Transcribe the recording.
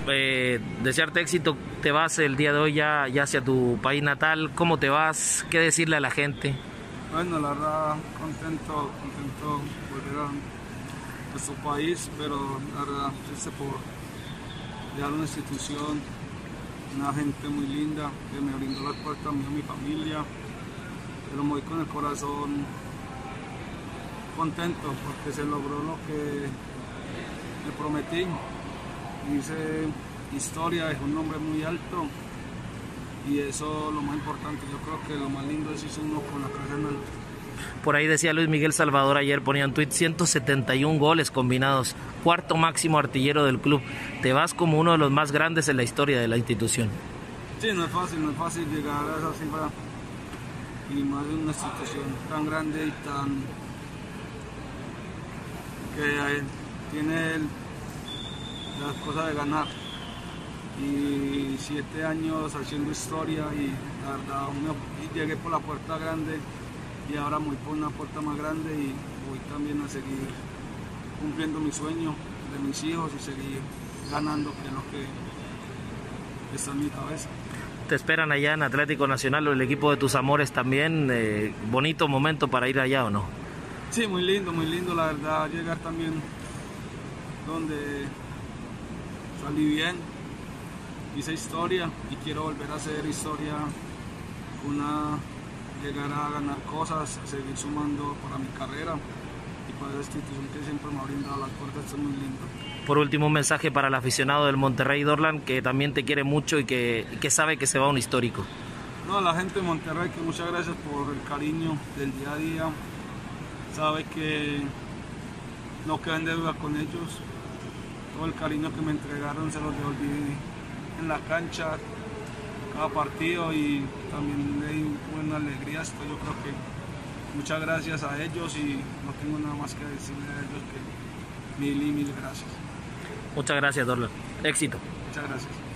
Desearte éxito, te vas el día de hoy ya hacia tu país natal, ¿cómo te vas? ¿Qué decirle a la gente? Bueno, la verdad, contento volver a nuestro país, pero la verdad, triste por dejar una institución, una gente muy linda que me brindó las puertas a mí y a mi familia, pero me voy con el corazón contento porque se logró lo que me prometí. Hice historia, dejé un nombre muy alto y eso lo más importante. Yo creo que lo más lindo es irse uno con la cabeza en alto. Por ahí decía Luis Miguel Salvador ayer, ponía un tuit, 171 goles combinados, cuarto máximo artillero del club. Te vas como uno de los más grandes en la historia de la institución. Sí, no es fácil llegar a esa cifra y más de una institución tan grande y tan que tiene las cosas de ganar. Y 7 años haciendo historia y la verdad llegué por la puerta grande y ahora me voy por una puerta más grande y voy también a seguir cumpliendo mi sueño de mis hijos y seguir ganando, que es lo que está en mi cabeza. Te esperan allá en Atlético Nacional o el equipo de tus amores también, bonito momento para ir allá, ¿o no? Sí, muy lindo la verdad, llegar también donde salí bien, hice historia y quiero volver a hacer historia, llegar a ganar cosas, a seguir sumando para mi carrera y para esa institución que siempre me ha brindado las puertas. Esto es muy lindo. Por último, un mensaje para el aficionado del Monterrey, Dorlan, que también te quiere mucho y que sabe que se va un histórico. No, a la gente de Monterrey, que muchas gracias por el cariño del día a día. Sabe que no quedan deuda con ellos. Todo el cariño que me entregaron se los devolví en la cancha, cada partido, y también le di buena alegría. Esto yo creo que muchas gracias a ellos y no tengo nada más que decirle a ellos que mil y mil gracias. Muchas gracias, Dorlan. Éxito. Muchas gracias.